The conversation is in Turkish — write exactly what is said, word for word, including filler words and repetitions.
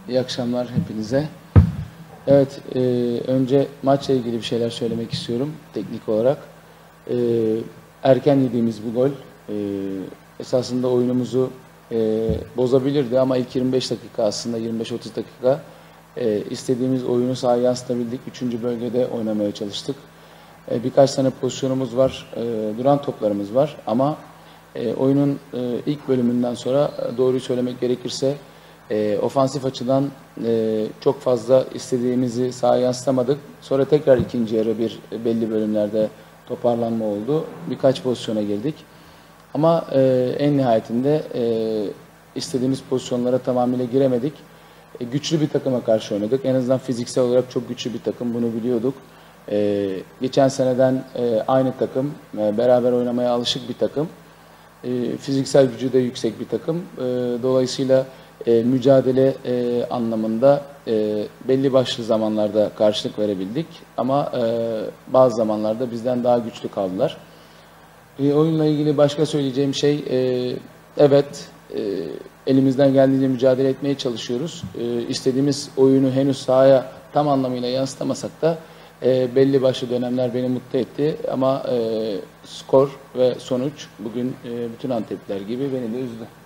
İyi akşamlar hepinize. Evet, e, önce maçla ilgili bir şeyler söylemek istiyorum teknik olarak. E, erken yediğimiz bu gol e, esasında oyunumuzu e, bozabilirdi ama ilk yirmi beş dakika, aslında yirmi beş otuz dakika e, istediğimiz oyunu sahaya yansıtabildik. Üçüncü bölgede oynamaya çalıştık. E, birkaç tane pozisyonumuz var, e, duran toplarımız var ama e, oyunun e, ilk bölümünden sonra e, doğruyu söylemek gerekirse E, ofansif açıdan e, çok fazla istediğimizi sahaya yansıtamadık. Sonra tekrar ikinci yarı bir e, belli bölümlerde toparlanma oldu. Birkaç pozisyona girdik. Ama e, en nihayetinde e, istediğimiz pozisyonlara tamamıyla giremedik. E, güçlü bir takıma karşı oynadık. En azından fiziksel olarak çok güçlü bir takım. Bunu biliyorduk. E, geçen seneden e, aynı takım. E, beraber oynamaya alışık bir takım. E, fiziksel gücü de yüksek bir takım. E, dolayısıyla e, mücadele e, anlamında e, belli başlı zamanlarda karşılık verebildik. Ama e, bazı zamanlarda bizden daha güçlü kaldılar. E, oyunla ilgili başka söyleyeceğim şey, e, evet e, elimizden geldiğince mücadele etmeye çalışıyoruz. E, istediğimiz oyunu henüz sahaya tam anlamıyla yansıtamasak da e, belli başlı dönemler beni mutlu etti. Ama e, skor ve sonuç bugün e, bütün Antepliler gibi beni de üzdü.